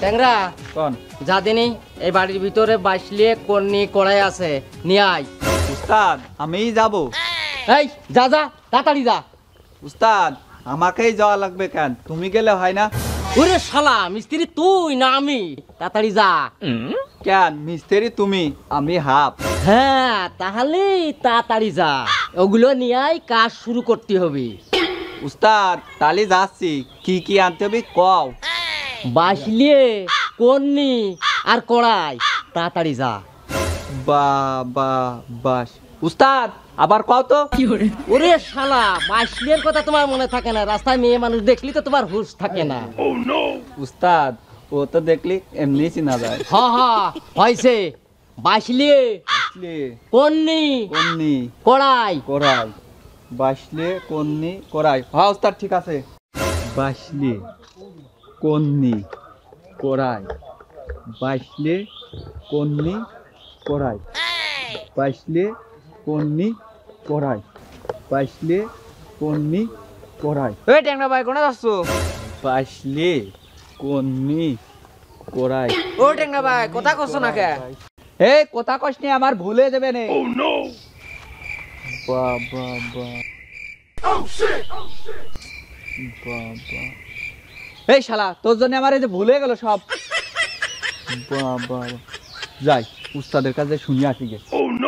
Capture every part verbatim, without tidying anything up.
ট্যাংরা কোন যা দিনি এই বাড়ির ভিতরে বাইশলিয়ে কন্নি কড়াই আছে নিয়ে আয়। উস্তাদ আমিই যাব। এই যা যা তাড়াতাড়ি যা। উস্তাদ আমাকেই যাওয়া লাগবে কেন, তুমি গেলে হয় না? ওরে শালা মিস্ত্রি তুই না আমি, তাড়াতাড়ি যা। কেন মিস্ত্রি তুমি, আমি হাফ। হ্যাঁ তাহলে তাড়াতাড়ি যা, ওগুলো নিয়ে আয়, কাজ শুরু করতে হবে। উস্তাদ তালি যাচ্ছি, কি কি আনতে হবে কও। বাইশলিয়ে কন্নি আর কড়াই, তাড়াতাড়ি যা। বা বা বাস উস্তাদ আবার কও তো। ওরে শালা বাইশলিয়ের কথা তোমার মনে থাকে না? রাস্তায় মেয়ে মানুষ দেখলি তো তোমার হুঁশ থাকে না। উস্তাদ ও তো দেখলি এমনি চিনা যায়। হ হ হয়েছে। বাইশলিয়ে কন্নি কন্নি কড়াই করাই, বাসলে কন্নি করাই। হ্যাঁ উস্তাদ ঠিক আছে। বাসলে কন্নি করাই, বাসলে কন্নি করাই, বাসলে কন্নি করাই, বাসলে কন্নি করাই। ওই ট্যাংরা ভাই কোনে যাচ্ছ? বাসলে কন্নি করাই। ও ট্যাংরা ভাই কথা কছ না কে? এই কথা কস নি, আমার ভুলে যাবে না। বা বা বা বাবা, এই শালা তোর জন্য আমার এই যে ভুলে গেল সব। বাবা যাই উস্তাদের কাছে শুনি আসি গে।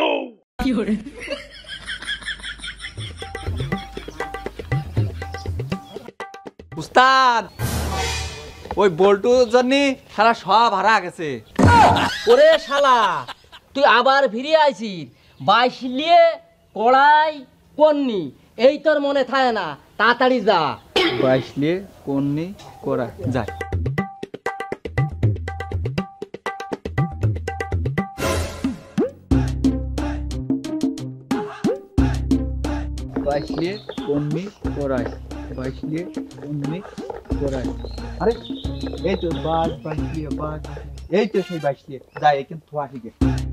উস্তাদ ওই বল্টুর জন্য সারা সব হারা গেছে। ওরে শালা তুই আবার ফিরে আইছিস? বাইশলিয়ে কড়াই কন্নি এই তোর মনে থাকে না? তাড়াতাড়ি যা। বাইশলে কন্নি করা যায়। বাইশলে কন্নি করাই, বাইশলে কন্নি করাই। আরে এই তো বাস বাইশলে বাস, এই তো সেই বাইশলে যাই কিন্তু থোয়া শিখে।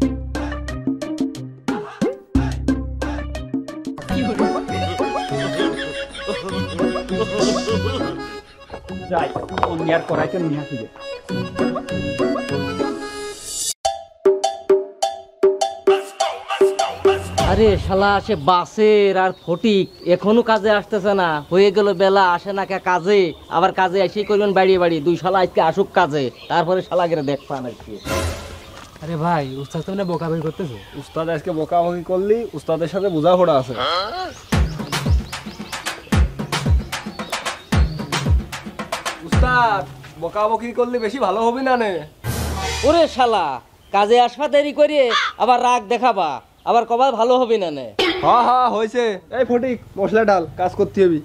যাই কন্নি আর করাইতে নিয়ে আসি গে। আরে শালা সে বাসের আর ফটিক এখনো কাজে আসতেছে না, হয়ে গেল বেলা, আসে না কে কাজে। আবার কাজে এসেই করবেন বাড়িয়ে বাড়ি, দুই শালা আজকে আসুক কাজে, তারপরে শালা গেলে দেখ পান আর কি। আরে ভাই উস্তাদ তো না বোকাবি করতেছে। উস্তাদ আজকে বকাবকি করলি, উস্তাদের সাথে বোঝাপড়া আছে। উস্তাদ বকাবকি করলে বেশি ভালো হবে না নে। ওরে শালা কাজে আসবা দেরি করে আবার রাগ দেখাবা, আবার কবার ভালো হবে না নে। হ্যাঁ হ্যাঁ হয়েছে। এই ফটিক মশলা ডাল, কাজ করতে হবে।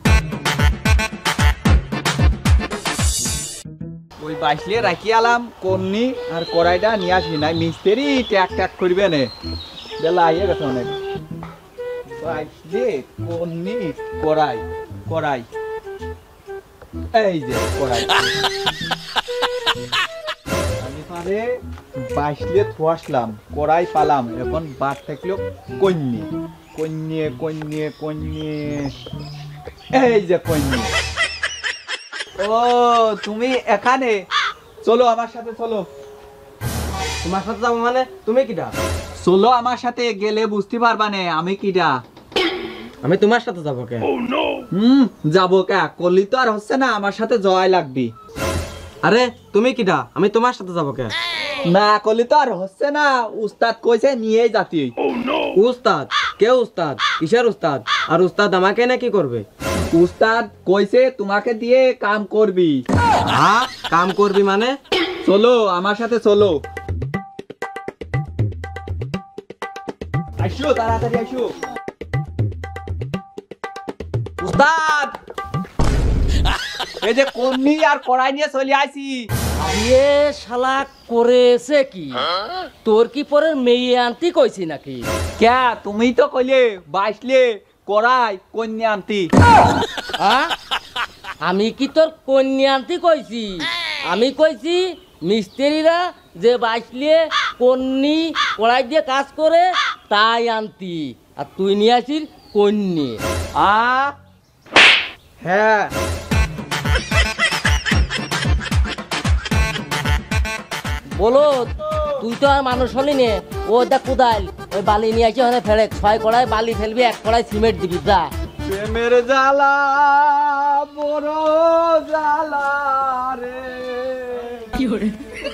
ওই বাইশলে রাখি আলাম কন্নি আর কড়াইটা নিয়ে আসবি না, মিস্ত্রি ট্যাক ট্যাক করবে না, বেলা আইয়ে গেছে অনেক। বাইশলে কন্নি কড়াই কড়াই, এই যে কড়াই। আমি পারে বাইশলে থুয়াসলাম, কড়াই পালাম, এখন বাদ থাকলো কন্যে কন্যে কন্যে কন্যে, এই যে কন্যে। ও তুমি এখানে, চলো আমার সাথে চলো। তোমার সাথে যাবো মানে? তুমি কিটা? চলো আমার সাথে, গেলে বুঝতে পারবা না আমি কিটা। আমি তোমার সাথে যাবো কে? হুম যাবো কে, করলি তো আর হচ্ছে না, আমার সাথে জয় লাগবি। আরে তুমি কিটা? আমি তোমার সাথে যাবো কে? না করলি তো আর হচ্ছে না, উস্তাদ কইছে নিয়ে যাতি। উস্তাদ? কে উস্তাদ? কিসের উস্তাদ? আর উস্তাদ আমাকে না কি করবে? উস্তাদ কইছে তোমাকে দিয়ে কাম করবি। হ্যাঁ কাম করবি মানে? চলো আমার সাথে চলো। আইসো তাড়াতাড়ি আইসো। উস্তাদ এই যে কন্নি আর কড়াই নিয়ে চলে আইছি। এ শালা করেছে কি? তোর কি পরে মেয়ে আনতি কইছি নাকি? ক্যা তুমি তো কইলে বাইশলে কড়াই কন্যা আনতি। আমি কি তোর কন্যা আনতি কইছি? আমি কইছি মিস্ত্রিরা যে বাইশলে কন্নি কড়াই দিয়ে কাজ করে তাই আনতি, আর তুই নিয়ে আসিস কন্যে। আ হ্যাঁ বলো তুই তো আর মানুষ হলি নে, ও দেখ কোদাল ওই বালি নিয়ে আসি ওখানে ফেলে ছয় কড়াই বালি ফেলবি, এক কড়াই সিমেন্ট দিবি, যা। প্রেমের জ্বালা বড় জ্বালা রে। কি করে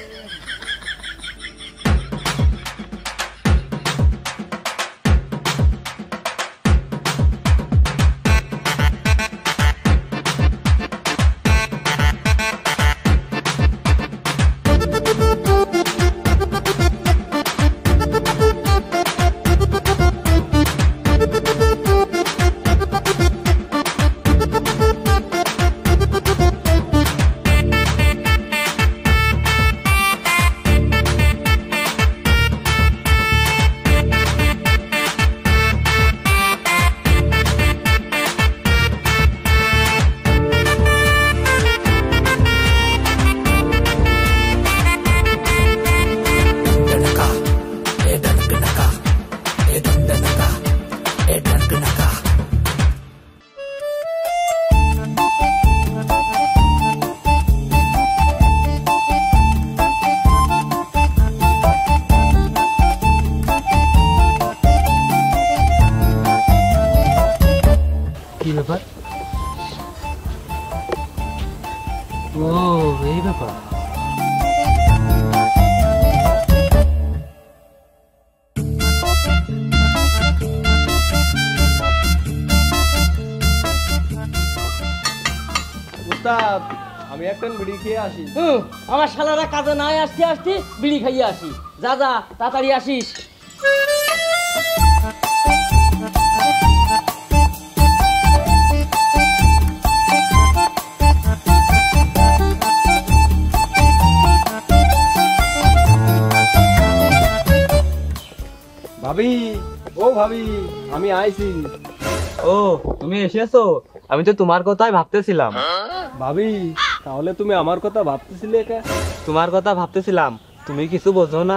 কি ব্যাপার? ও এই ব্যাপার। উস্তাদ আমি একটা বিড়ি খেয়ে আসি। হুম, আমার শালারা কাজে নাই আসতে আসতে বিড়ি খাইয়ে আসি, যা যা তাড়াতাড়ি আসিস। ভাবি, ও ভাবি, আমি আইছি। ও তুমি এসেছো? আমি তো তোমার কথাই ভাবতেছিলাম। ভাবি, তাহলে তুমি আমার কথা ভাবতেছিলে কে? তোমার কথা ভাবতেছিলাম, তুমি কিছু বোঝো না।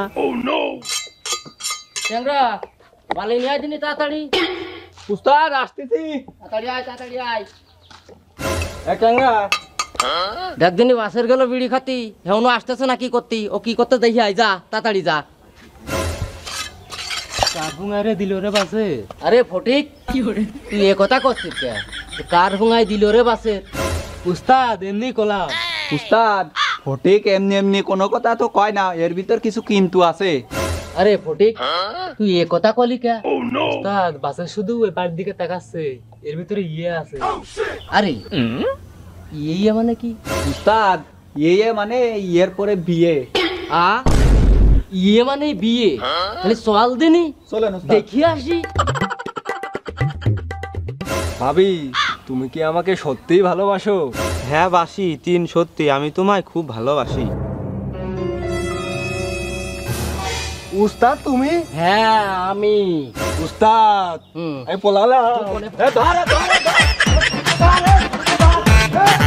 ট্যাংরা বালি নিয়ে আয় দিনি তাড়াতাড়ি, উস্তাদ আসতেছি। তাড়াতাড়ি আয় তাড়াতাড়ি আয়। এক ট্যাংরা, দেখ দিনি বাসের গেল বিড়ি খাতি, হেউনো আসতেছে না কি করতি, ও কি করতে দেখি আয়, যা তাড়াতাড়ি যা। কার ভুঙারে দিল রে বাসে? আরে ফটিক, তুই এ কথা করছিস কে? কার ভুঙাই দিল রে বাসে? উস্তাদ এমনি কলাম। উস্তাদ ফটিক এমনি এমনি কোনো কথা তো কয় না, এর ভিতর কিছু কিন্তু আছে। আরে ফটিক, তুই এ কথা কলি কে? উস্তাদ বাসে শুধু এবার দিকে তাকাচ্ছে, এর ভিতরে ইয়ে আছে। আরে ইয়ে মানে কি? উস্তাদ ইয়ে মানে ইয়ের পরে বিয়ে। আ ইয়ে মানে বিয়ে? তাহলে চল দিনি চলেন উস্তাদ। দেখি আসি। ভাবি তুমি কি আমাকে সত্যিই ভালোবাসো? হ্যাঁ বাসি, তিন সত্যি আমি তোমায় খুব ভালোবাসি। উস্তাদ তুমি? হ্যাঁ আমি। উস্তাদ হুম আমি পলালাম। কোনে- এ ধরে ধরে ধরে